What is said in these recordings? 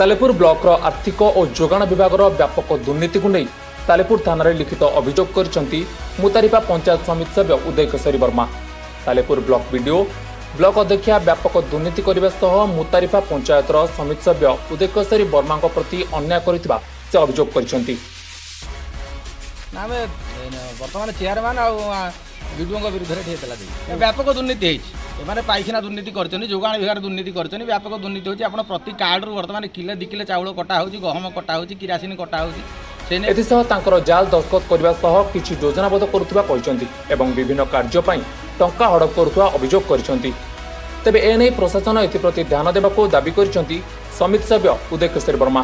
Salepur block आर्थिक और जोगाण विभाग व्यापक दुर्नीति को नहीं सालेपुर थाना लिखित अभियोग कर मुतारिपा पंचायत समिति सभ्य Uday Keshari Verma. Salepur block BDO block अध्यक्षा व्यापक दुर्नीति करने सह मुतारिपा पंचायत समिति सभ्य उदय केशरी वर्मा प्रति अन्याय करथिबा से अभियोग करछंती। बर्तमान चेयरमैन विडुओं विरुद्ध व्यापक दुर्नीति होने पाइखाना दुर्नीति कर जोगाण विभाग दुर्नीति कर व्यापक दुर्नीति होती आप प्रति कार्ड रु बर्तमान किले 2 किलो चाउल कटा हो गहम कटा हो किरासिन कटा हो जाल दस्तखत करने सह किछि योजनाबद्ध करुवा एवं विभिन्न कार्य टंका हड़प करुवा अभियोग करछंती। तेबे एने प्रशासन एप्रति ध्यान देबाको दाबी करछंती समिति सभ्य उदय केशरी वर्मा।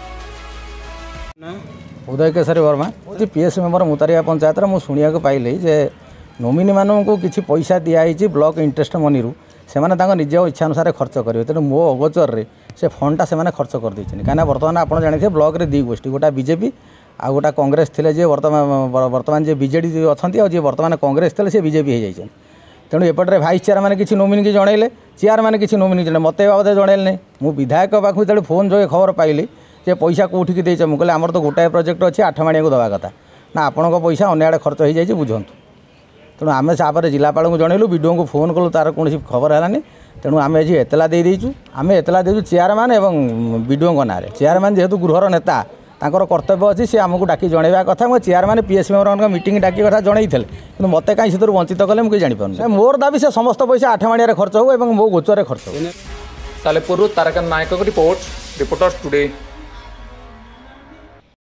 उदय केशरी वर्मा पीएस मेम्बर मुतारिया पंचायत मुझे शुणा पाइली जे नोमिनी मानू किसी पैसा दिखाई ब्लॉक इंटरेस्ट मनी से निज इच्छा अनुसार खर्च करेंगे तेणु मो अगोचर से फंडा से खर्च कर कहीं बर्तमान आप जानते ब्लॉक रे 2 गोष्ठी गोटा बीजेपी आ गोटा कांग्रेस थे जे बर्तमान जे बीजेडी अच्छा जी बर्तमान कांग्रेस थे बीजेपी हो जाए तेणु एपटे भाइस चेयरमैन किसी नोमिनी की जनइले चेयरमैन किसी नोमिनी जन मत बाबद जनइले मु विधायक पाखु जो फोन जो खबर पाइली जे पैसा कौटिक देचे मुझे आमर तो गोटाए प्रोजेक्ट अच्छी 8 माणिया को दवा कथा ना आपण पैसा अन्य आड़े खर्च हो जाए बुझुँ तेणु आम सापर जिलापाल को जनइलु वीडियो को फोन कलु तार कौन खबर है तेणु आम आज एतला देदेचु आम एतला देचु चेयरमैन एवं वीडियो ना चेयरमैन जेहेतु गृहर नेता तांकर कर्तव्य अच्छी सी आमको डाकी जनइबा कथा मो चेयरमैन पीएस मेम्बर मीटिंग डाकी कथा जनई थे कि मत कहीं से वंचित कले मुझे जापर मोर दाबी से समस्त पैसा 8 माणिया खर्च हो मो गोचर खर्च हो। Salepur Tarakan Nayak report reporters today.